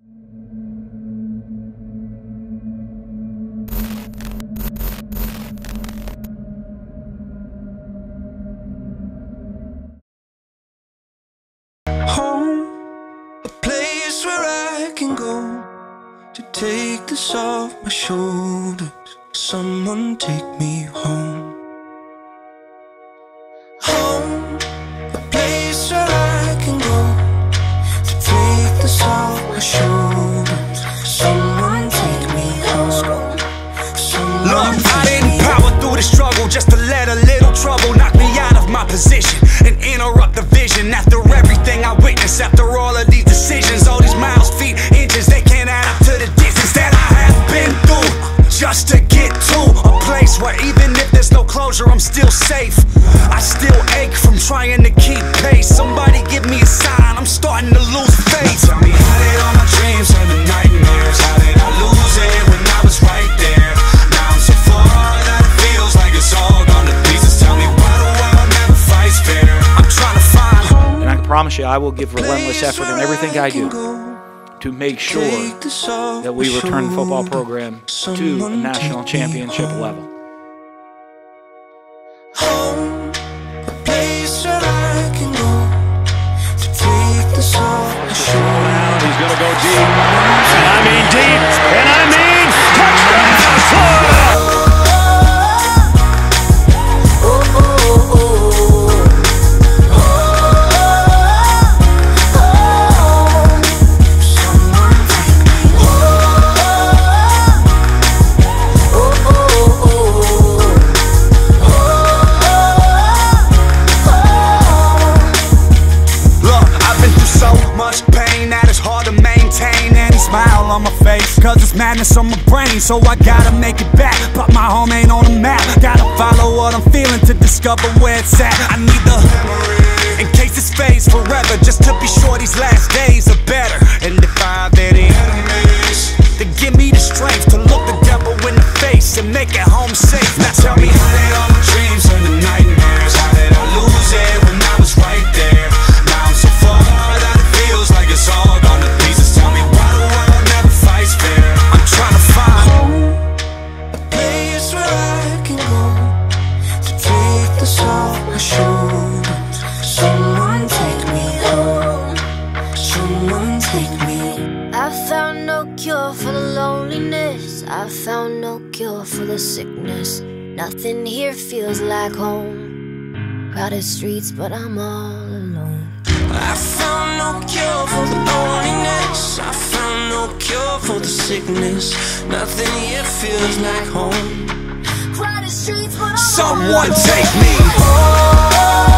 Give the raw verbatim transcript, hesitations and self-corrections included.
To take this off my shoulders, someone take me home. Home, a place where I can go. To take this off my shoulders, someone take me home. Someone Look, I didn't power through the struggle just to let a little trouble knock me out of my position and interrupt the vision. After everything I witnessed, after all of these decisions, all these miles, feet, inches, they can't add up to the distance that I have been through just to get to a place where even if there's no closure, I'm still safe. I still ache from trying to keep pace. Somebody give me a sign, I'm starting to lose faith. Tell me, how did all my dreams turn to nightmares? How did I lose it when I was right there? Now I'm so far that it feels like it's all gone to pieces. Tell me, why the world never fights fair? I'm trying to find home. And I can promise you, I will give relentless effort in everything I do to make sure that we return the football program to a national championship level. Home, a place where I can go to take this off my shoulders. He's gonna go deep, and I mean deep, and I mean touchdown, Florida! Cause it's madness on my brain, so I gotta make it back. But my home ain't on the map. Gotta follow what I'm feeling to discover where it's at. I need the memory, in case this fades forever, just to be sure these last days are better. And if I have any enemies, then give me the strength to look the devil in the face and make it home safe. Now tell me, how did all my dreams turn to nightmares? How did I lose it when I was right there? Now I'm so far that it feels like it's all gone to pieces. Tell me, why the world never fights fair? I'm trying to find home, a place where I can go to take this off my shoulders. Someone take me home. Someone take me. I found no cure for the loneliness. I found no cure for the sickness. Nothing here feels like home. Crowded streets, but I'm all alone. I found no cure for the loneliness. I found no cure for the sickness. Nothing here feels like home. Crowded streets, but I'm someone all alone. take me home.